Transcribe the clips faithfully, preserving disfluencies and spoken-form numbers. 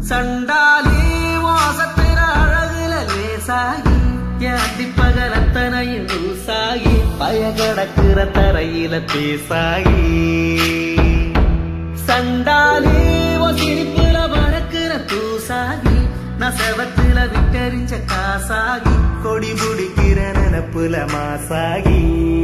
சண்டாலி வாசத்திர அழகுல லேசாகி ஏந்தி பகலத்தனையும் லூசாகி பயகடக்குற தரையில பேசாகி சண்டாலி சிரிப்புல பறக்குற தூசாகி நசவத்துல விட்டறிஞ்ச காசாகி கொடி புடிக்கிற நினப்புல மாசாகி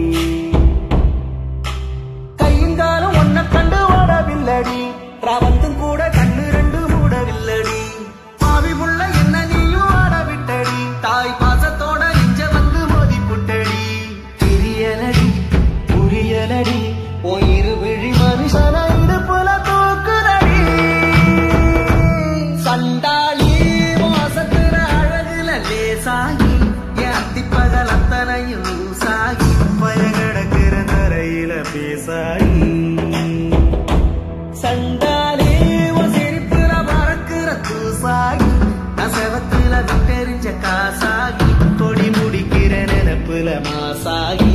கையுங்காலும் ஒன்ன கண்டு ஓடவில்லடி ராவத்தும் கூட கண்ணு ரெண்டு மூடவில்லடி பாவி முள்ள என்ன நீயும் ஆடவிட்டடி தாய் பாசத்தோட இஞ்ச வந்து மோதி புட்டடி தெரியலடி புரியலடி போயிரு விழி மனுஷன இடுப்புல தூக்குதடி சண்டாளி வாசத்துற அழகுல லேசாகி ஏந்தி பகல் அத்தனையும் லூசாகி பயகடக்கிற தரையில பேசாகி சண்டாளி சிரிப்புல பறக்குற தூசாகி நசவத்துல விட்டெறிஞ்ச காசாகி கொடி முடிக்கிற நினப்புல மாசாகி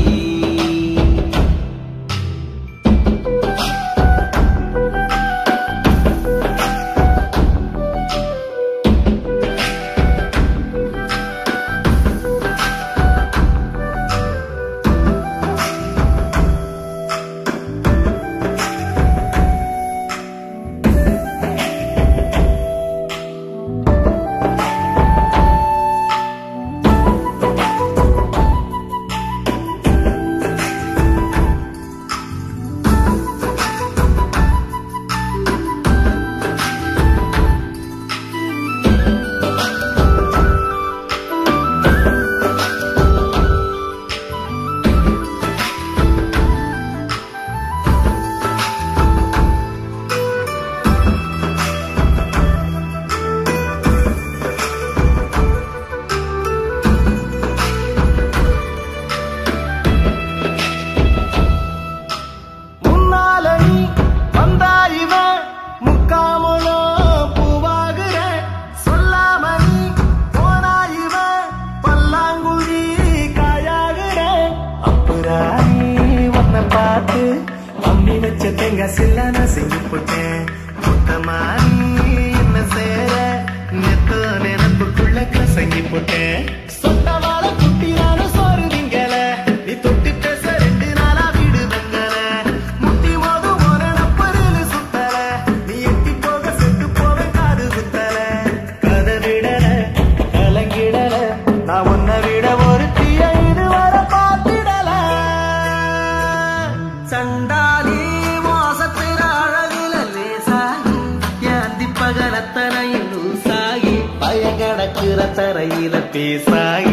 தரையில பேசாகி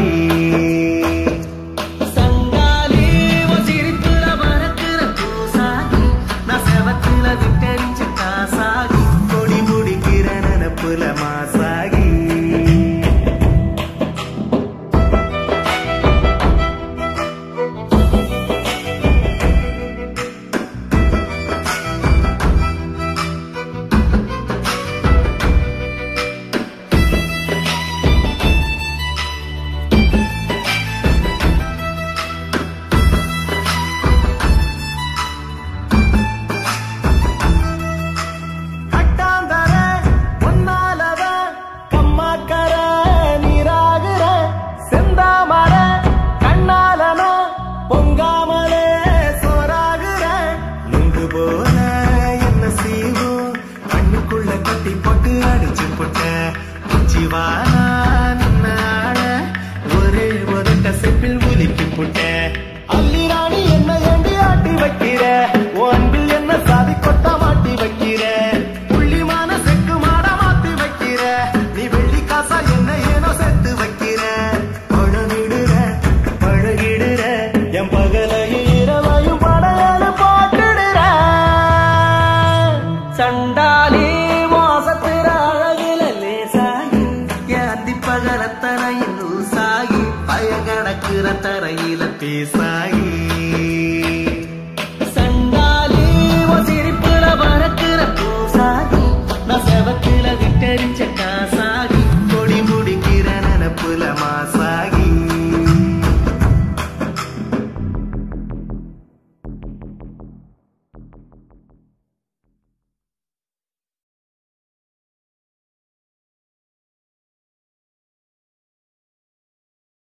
சண்டாலி சிரிப்புல பறக்குற பூசாகி நசவத்துல விட்டறிஞ்ச காசாகி கொடி முடிக்கிற நினப்புல மாசாகி ஒரே ஒரு கசப்பில் உலுக்கி புட்ட அள்ளி ராணி என்ன ஏண்டி ஆட்டி வைக்கிற அன்பில் என்ன சாதி கொட்ட மாட்டி வைக்கிற புள்ளிமான செக்கு மாட மாத்தி வைக்கிற நீ வெள்ளி காசா என்ன ஏனோ சேர்த்து வைக்கிற பழகிடுற பழகிடுற என் பகலையும் இரவையும் படையால போட்டுடுற சண்டாலி வாசத்திர அழகுல லேசாகி ஏந்தி பகலத்த